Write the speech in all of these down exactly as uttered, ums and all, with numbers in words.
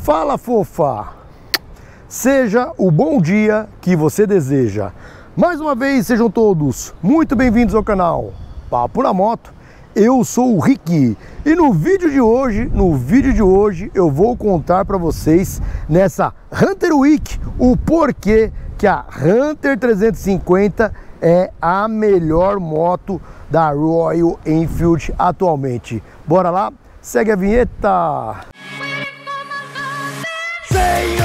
Fala, fofa! Seja o bom dia que você deseja. Mais uma vez, sejam todos muito bem-vindos ao canal Papo na Moto. Eu sou o Rick e no vídeo de hoje, no vídeo de hoje, eu vou contar para vocês nessa Hunter Week o porquê que a Hunter trezentos e cinquenta é a melhor moto da Royal Enfield atualmente. Bora lá? Segue a vinheta! Senhor!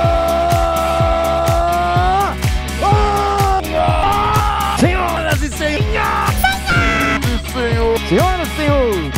Oh! Senhoras e senhores! Senhor! Senhoras e senhores!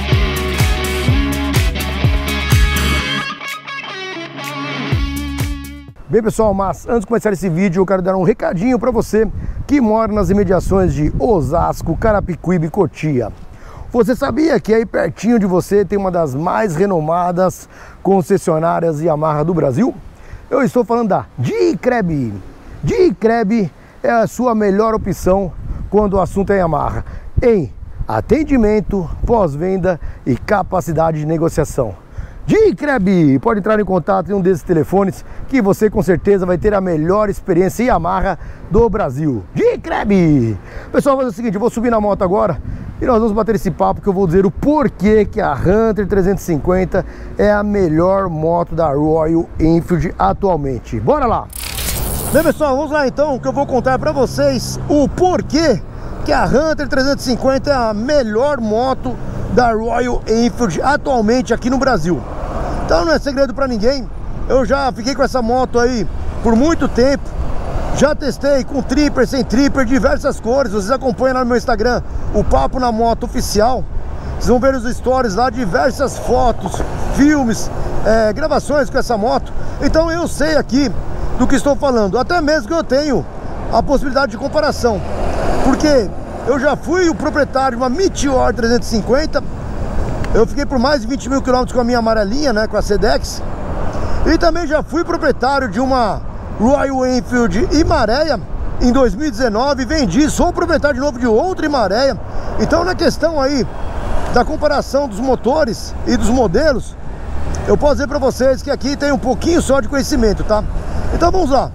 Bem, pessoal, mas antes de começar esse vídeo eu quero dar um recadinho para você que mora nas imediações de Osasco, Carapicuíba e Cotia. Você sabia que aí pertinho de você tem uma das mais renomadas concessionárias Yamaha do Brasil? Eu estou falando da Di-Creb. Di-Creb é a sua melhor opção quando o assunto é Yamaha, em atendimento, pós-venda e capacidade de negociação. Di-Creb, pode entrar em contato em um desses telefones que você com certeza vai ter a melhor experiência Yamaha do Brasil. Di-Creb! Pessoal, vou fazer o seguinte, eu vou subir na moto agora e nós vamos bater esse papo que eu vou dizer o porquê que a Hunter trezentos e cinquenta é a melhor moto da Royal Enfield atualmente. Bora lá! Bem, pessoal, vamos lá então, que eu vou contar para vocês o porquê que a Hunter trezentos e cinquenta é a melhor moto da Royal Enfield atualmente aqui no Brasil. Então não é segredo para ninguém, eu já fiquei com essa moto aí por muito tempo, já testei com tripper, sem tripper, diversas cores. Vocês acompanham lá no meu Instagram, o Papo na Moto Oficial, vocês vão ver os stories lá, diversas fotos, filmes, é, gravações com essa moto. Então eu sei aqui do que estou falando, até mesmo que eu tenho a possibilidade de comparação, porque eu já fui o proprietário de uma Meteor trezentos e cinquenta. Eu fiquei por mais de vinte mil quilômetros com a minha amarelinha, né, com a Sedex. E também já fui proprietário de uma Royal Enfield Himareia em dois mil e dezenove. Vendi, sou proprietário de novo de outra Himareia. Então na questão aí da comparação dos motores e dos modelos, eu posso dizer para vocês que aqui tem um pouquinho só de conhecimento, tá? Então vamos lá.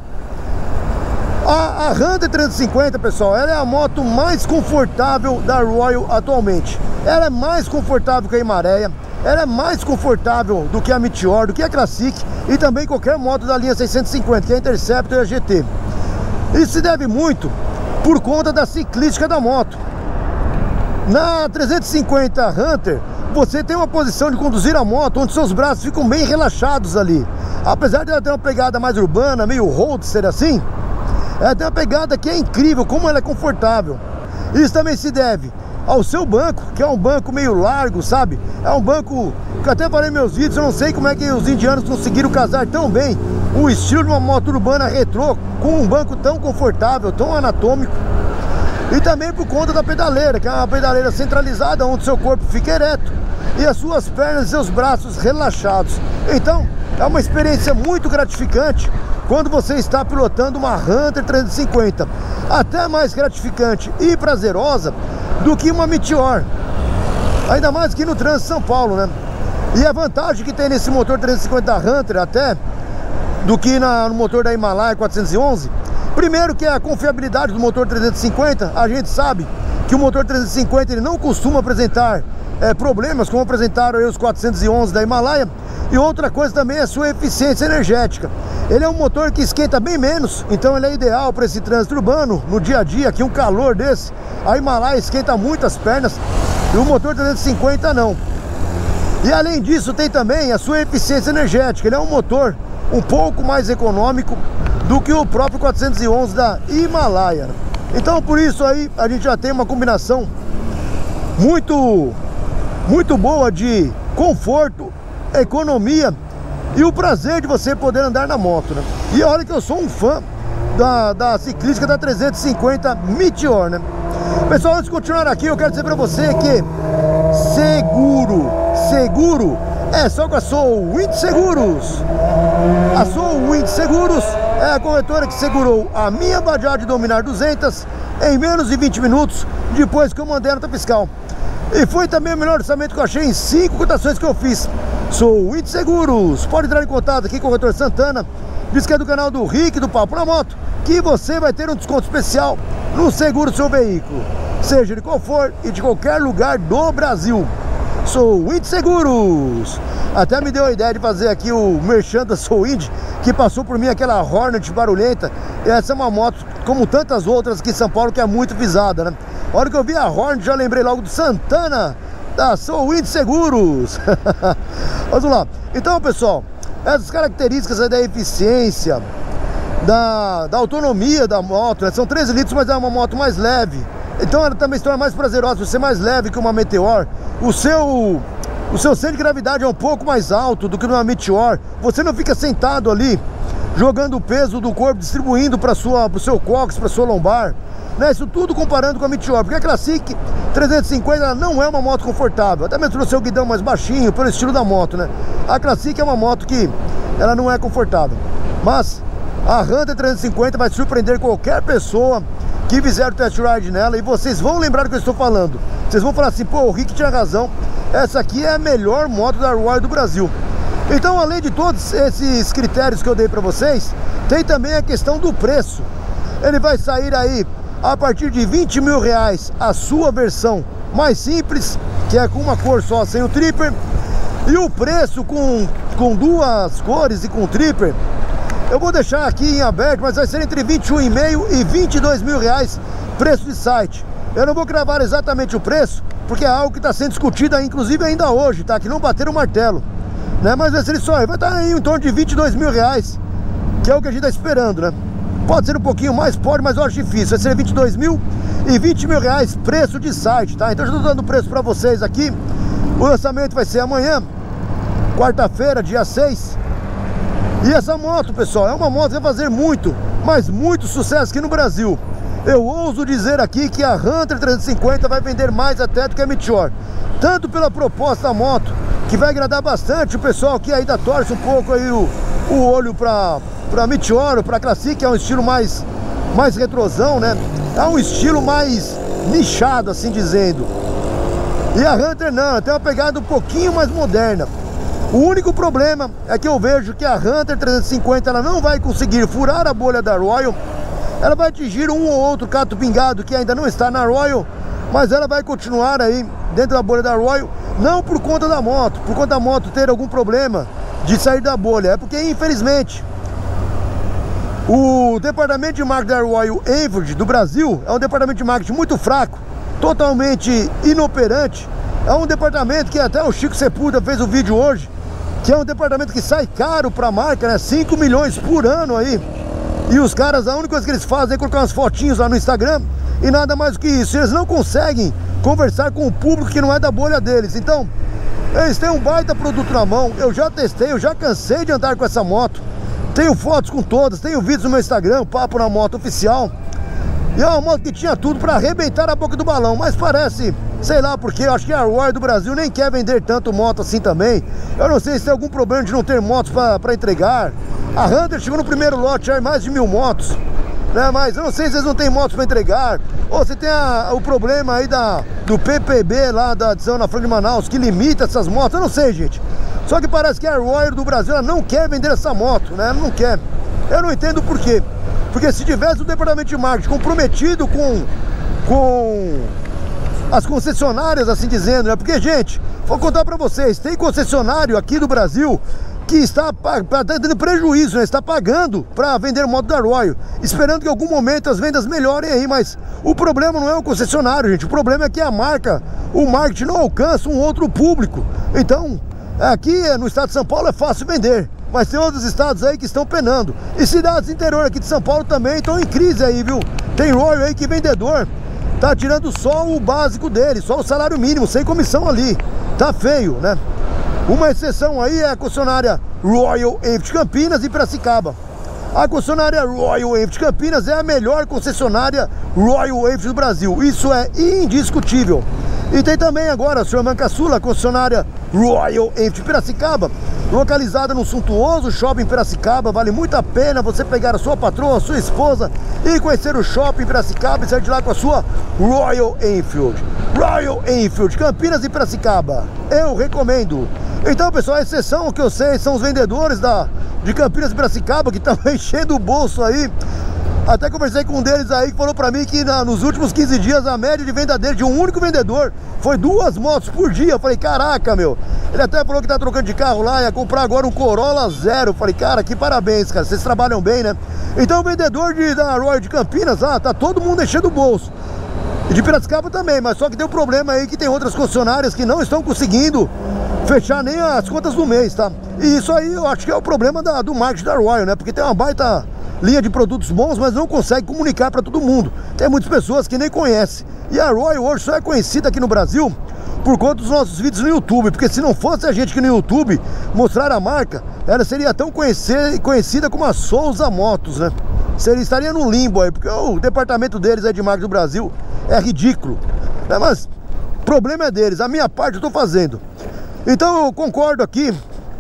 A, a Hunter trezentos e cinquenta, pessoal, ela é a moto mais confortável da Royal atualmente. Ela é mais confortável que a Himareia, ela é mais confortável do que a Meteor, do que a Classic e também qualquer moto da linha seiscentos e cinquenta, que é a Interceptor e a G T. Isso se deve muito por conta da ciclística da moto. Na trezentos e cinquenta Hunter, você tem uma posição de conduzir a moto onde seus braços ficam bem relaxados ali. Apesar de ela ter uma pegada mais urbana, meio roadster assim, ela tem uma pegada que é incrível, como ela é confortável. Isso também se deve ao seu banco, que é um banco meio largo, sabe? É um banco que eu até falei em meus vídeos, eu não sei como é que os indianos conseguiram casar tão bem o estilo de uma moto urbana retrô com um banco tão confortável, tão anatômico. E também por conta da pedaleira, que é uma pedaleira centralizada, onde seu corpo fica ereto e as suas pernas e seus braços relaxados. Então, é uma experiência muito gratificante quando você está pilotando uma Hunter trezentos e cinquenta. Até mais gratificante e prazerosa do que uma Meteor. Ainda mais que no trânsito de São Paulo, né? E a vantagem que tem nesse motor trezentos e cinquenta da Hunter até do que na, no motor da Himalaia quatrocentos e onze. Primeiro que é a confiabilidade do motor trezentos e cinquenta. A gente sabe que o motor trezentos e cinquenta ele não costuma apresentar é, problemas como apresentaram aí os quatrocentos e onze da Himalaia. E outra coisa também é a sua eficiência energética. Ele é um motor que esquenta bem menos, então ele é ideal para esse trânsito urbano, no dia a dia, aqui um calor desse. A Himalaia esquenta muito as pernas e o motor trezentos e cinquenta não. E além disso tem também a sua eficiência energética. Ele é um motor um pouco mais econômico do que o próprio quatrocentos e onze da Himalaia. Então por isso aí a gente já tem uma combinação muito, muito boa de conforto, economia e o prazer de você poder andar na moto, né? E olha que eu sou um fã da, da ciclística da trezentos e cinquenta Meteor, né? Pessoal, antes de continuar aqui, eu quero dizer pra você que seguro, seguro é só com a Soul Wind Seguros. A Soul Wind Seguros é a corretora que segurou a minha Bajaj Dominar duzentos em menos de vinte minutos depois que eu mandei a nota fiscal. E foi também o melhor orçamento que eu achei em cinco cotações que eu fiz. Sou o Índio Seguros. Pode entrar em contato aqui com o Corretor Santana. Diz que é do canal do Rick, do Papo na Moto, que você vai ter um desconto especial no seguro do seu veículo, seja de qual for e de qualquer lugar do Brasil. Sou o Índio Seguros. Até me deu a ideia de fazer aqui o merchan da Sou Índio, que passou por mim aquela Hornet barulhenta. Essa é uma moto, como tantas outras aqui em São Paulo, que é muito visada, né? A hora que eu vi a Hornet, já lembrei logo do Santana, da Sou Índio Seguros. Vamos lá. Então, pessoal, essas características aí da eficiência, da, da autonomia da moto, né? São treze litros, mas é uma moto mais leve. Então ela também se torna mais prazerosa, por ser mais leve que uma Meteor. O seu, o seu centro de gravidade é um pouco mais alto do que numa Meteor. Você não fica sentado ali, jogando o peso do corpo, distribuindo para o seu cóccix, para sua lombar, né? Isso tudo comparando com a Meteor, porque a Classic trezentos e cinquenta ela não é uma moto confortável, até mesmo no seu guidão mais baixinho, pelo estilo da moto, né? A Classic é uma moto que ela não é confortável, mas a Hunter trezentos e cinquenta vai surpreender qualquer pessoa que fizer o test ride nela, e vocês vão lembrar do que eu estou falando. Vocês vão falar assim, pô, o Rick tinha razão, essa aqui é a melhor moto da Royal do Brasil. Então, além de todos esses critérios que eu dei para vocês, tem também a questão do preço. Ele vai sair aí a partir de vinte mil reais a sua versão mais simples, que é com uma cor só, sem o tripper. E o preço com, com duas cores e com tripper, eu vou deixar aqui em aberto, mas vai ser entre vinte e um e meio e vinte e dois mil reais, preço de site. Eu não vou cravar exatamente o preço, porque é algo que está sendo discutido aí, inclusive ainda hoje, tá? Que não bateram o martelo, né? Mas vai ser só, vai estar aí em torno de vinte e dois mil reais, que é o que a gente está esperando, né? Pode ser um pouquinho mais, pode, mas eu acho difícil. Vai ser vinte e dois mil e vinte mil reais, preço de site, tá? Então eu já estou dando o preço para vocês aqui. O lançamento vai ser amanhã, quarta-feira, dia seis. E essa moto, pessoal, é uma moto que vai fazer muito, mas muito sucesso aqui no Brasil. Eu ouso dizer aqui que a Hunter trezentos e cinquenta vai vender mais até do que a Meteor, tanto pela proposta da moto, que vai agradar bastante o pessoal que ainda torce um pouco aí o, o olho para para Meteor ou para Classic, que é um estilo mais, mais retrosão, né? É um estilo mais nichado, assim dizendo. E a Hunter não, tem uma pegada um pouquinho mais moderna. O único problema é que eu vejo que a Hunter trezentos e cinquenta ela não vai conseguir furar a bolha da Royal. Ela vai atingir um ou outro cato pingado que ainda não está na Royal, mas ela vai continuar aí dentro da bolha da Royal, não por conta da moto, por conta da moto ter algum problema de sair da bolha, é porque infelizmente o departamento de marketing da Royal Enfield do Brasil é um departamento de marketing muito fraco, totalmente inoperante. É um departamento que até o Chico Sepulveda fez o vídeo hoje, que é um departamento que sai caro para a marca, né? cinco milhões por ano aí. E os caras, a única coisa que eles fazem é colocar umas fotinhos lá no Instagram e nada mais do que isso. Eles não conseguem conversar com o público que não é da bolha deles. Então, eles têm um baita produto na mão. Eu já testei, eu já cansei de andar com essa moto. Tenho fotos com todas, tenho vídeos no meu Instagram, Papo na Moto Oficial. E é uma moto que tinha tudo para arrebentar a boca do balão, mas parece, sei lá porque, eu acho que a Royal do Brasil nem quer vender tanto moto assim também. Eu não sei se tem algum problema de não ter motos para entregar. A Hunter chegou no primeiro lote já em mais de mil motos, né? Mas eu não sei se eles não têm motos para entregar, ou se tem a, o problema aí da, do P P B lá da Zona Franca de Manaus, que limita essas motos, eu não sei, gente. Só que parece que a Royal do Brasil ela não quer vender essa moto, né? Ela não quer. Eu não entendo por quê. Porque se tivesse o departamento de marketing comprometido com, com as concessionárias, assim dizendo, né? Porque, gente, vou contar pra vocês, tem concessionário aqui do Brasil que está tendo prejuízo, né? Está pagando para vender moto da Royal, esperando que em algum momento as vendas melhorem aí, mas o problema não é o concessionário, gente. O problema é que a marca, o marketing não alcança um outro público. Então, aqui no estado de São Paulo é fácil vender, mas tem outros estados aí que estão penando. E cidades interior aqui de São Paulo também estão em crise aí, viu? Tem Royal aí que vendedor tá tirando só o básico dele, só o salário mínimo, sem comissão ali. Tá feio, né? Uma exceção aí é a concessionária Royal Enfield Campinas e Piracicaba. A concessionária Royal Enfield Campinas é a melhor concessionária Royal Enfield do Brasil. Isso é indiscutível. E tem também agora a senhor Mancaçula, a concessionária Royal Enfield Piracicaba, localizada no suntuoso shopping Piracicaba. Vale muito a pena você pegar a sua patroa, a sua esposa e conhecer o shopping Piracicaba e sair de lá com a sua Royal Enfield. Royal Enfield, Campinas e Piracicaba. Eu recomendo. Então, pessoal, a exceção que eu sei são os vendedores da, de Campinas e Piracicaba, que estão enchendo o bolso aí. Até conversei com um deles aí que falou pra mim que na, nos últimos quinze dias a média de venda dele, de um único vendedor, foi duas motos por dia. Eu falei, caraca, meu. Ele até falou que tá trocando de carro lá, ia comprar agora um Corolla zero. Eu falei, cara, que parabéns, cara, vocês trabalham bem, né? Então o vendedor de, da Royal de Campinas, ah, tá todo mundo enchendo o bolso. E de Piracicaba também, mas só que tem um problema aí que tem outras concessionárias que não estão conseguindo fechar nem as contas do mês, tá? E isso aí eu acho que é o problema da, do marketing da Royal, né? Porque tem uma baita linha de produtos bons, mas não consegue comunicar para todo mundo. Tem muitas pessoas que nem conhecem. E a Royal hoje só é conhecida aqui no Brasil por conta dos nossos vídeos no YouTube, porque se não fosse a gente que no YouTube mostrar a marca, ela seria tão conhecer, conhecida como a Souza Motos, né? Seria, estaria no limbo aí, porque o departamento deles aí de marketing do Brasil é ridículo, né? Mas o problema é deles, a minha parte eu tô fazendo. Então eu concordo aqui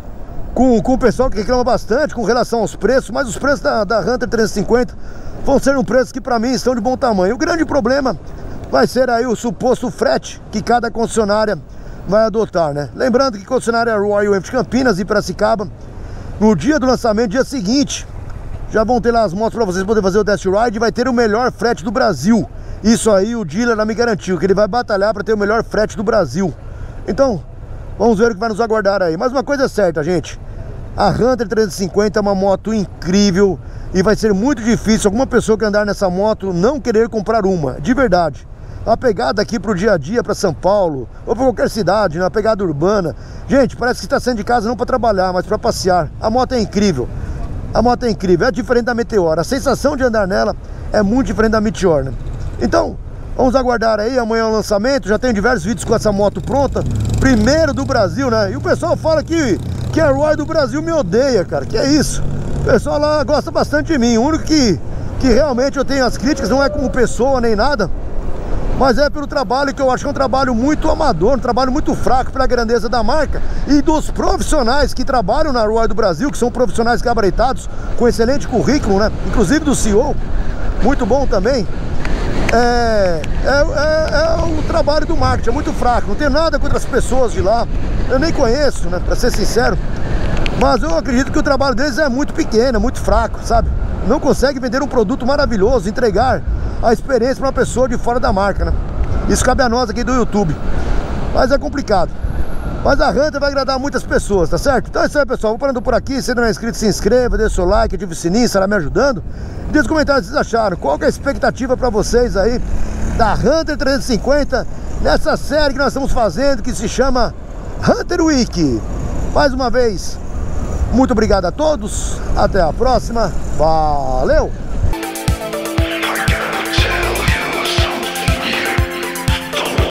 com, com o pessoal que reclama bastante com relação aos preços, mas os preços da, da Hunter trezentos e cinquenta vão ser um preço que para mim estão de bom tamanho. O grande problema vai ser aí o suposto frete que cada concessionária vai adotar, né? Lembrando que concessionária Royal entre Campinas e Piracicaba, no dia do lançamento, dia seguinte, já vão ter lá as motos para vocês poderem fazer o test ride e vai ter o melhor frete do Brasil. Isso aí o dealer me garantiu, que ele vai batalhar para ter o melhor frete do Brasil. Então, vamos ver o que vai nos aguardar aí. Mas uma coisa é certa, gente, a Hunter trezentos e cinquenta é uma moto incrível e vai ser muito difícil alguma pessoa que andar nessa moto não querer comprar uma, de verdade. A pegada aqui pro dia a dia, para São Paulo ou para qualquer cidade, na pegada urbana, gente, parece que está saindo de casa não para trabalhar, mas para passear. A moto é incrível, a moto é incrível, é diferente da Meteor. A sensação de andar nela é muito diferente da Meteor, né? Então, vamos aguardar aí, amanhã é o lançamento, já tenho diversos vídeos com essa moto pronta, primeiro do Brasil, né? E o pessoal fala que, que a Royal do Brasil me odeia, cara, que é isso? O pessoal lá gosta bastante de mim, o único que, que realmente eu tenho as críticas não é como pessoa nem nada, mas é pelo trabalho que eu acho que é um trabalho muito amador, um trabalho muito fraco pela grandeza da marca e dos profissionais que trabalham na Royal do Brasil, que são profissionais gabaritados, com excelente currículo, né? Inclusive do C E O, muito bom também. É, é, é, é o trabalho do marketing, é muito fraco. Não tem nada contra as pessoas de lá, eu nem conheço, né, pra ser sincero, mas eu acredito que o trabalho deles é muito pequeno, é muito fraco, sabe? Não consegue vender um produto maravilhoso, entregar a experiência para uma pessoa de fora da marca, né? Isso cabe a nós aqui do YouTube, mas é complicado. Mas a Hunter vai agradar muitas pessoas, tá certo? Então é isso aí, pessoal, vou parando por aqui. Se ainda não é inscrito, se inscreva, deixa o seu like, ative o sininho, estará me ajudando. E diz nos comentários o que vocês acharam, qual que é a expectativa para vocês aí da Hunter trezentos e cinquenta nessa série que nós estamos fazendo, que se chama Hunter Week. Mais uma vez, muito obrigado a todos, até a próxima, valeu!